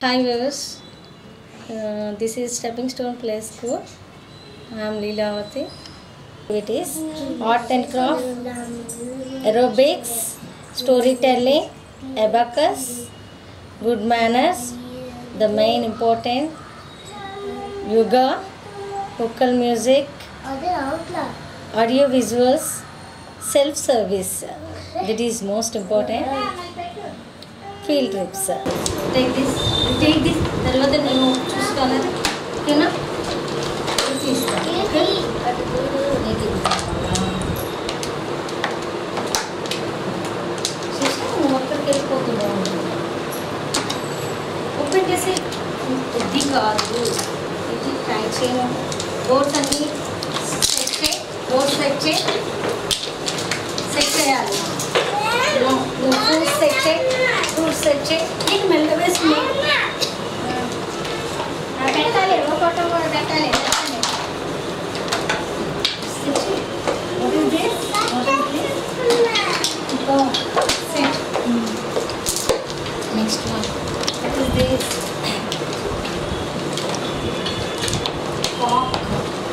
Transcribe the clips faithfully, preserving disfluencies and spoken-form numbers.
Hi viewers, uh, this is Stepping Stone Play School. I am Leelavati. It is art and craft, aerobics, storytelling, abacus, good manners, the main important, yoga, vocal music, audio visuals, self-service. That is most important. Field trips. Take this. Take this. తర్వాత నేను చూసుకోవాలి ఓకేనా తీస్తాను okay నీకు నువ్వు అక్కడికి వెళ్ళిపోతున్నావు open చేసి ఇది కాదు ఇది ట్రై చేయను బోర్డ్స్ అన్నీ సెట్ చేయి బోర్డ్ సెట్ చేయి సెట్ చేయాలి నువ్వు సెట్ చేయి టూల్స్ సెట్ చేయి నీకు మెల్ల వేసుకున్నా పెట్టాలి ఒక ఫోటో కూడా పెట్టాలి What is this? What is this? Oh, set. Next one. What is this? Cock.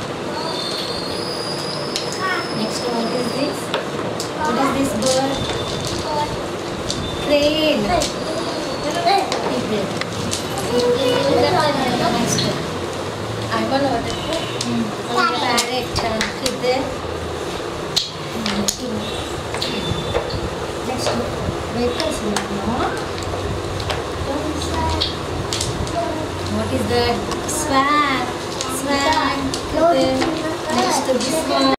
Next one. What is this? What is this bird? Crane. Next. I don't know what it is. Mm. Parrot. Keep there. Next. Vehicles. What is that? Swag. Swag. Next. This one.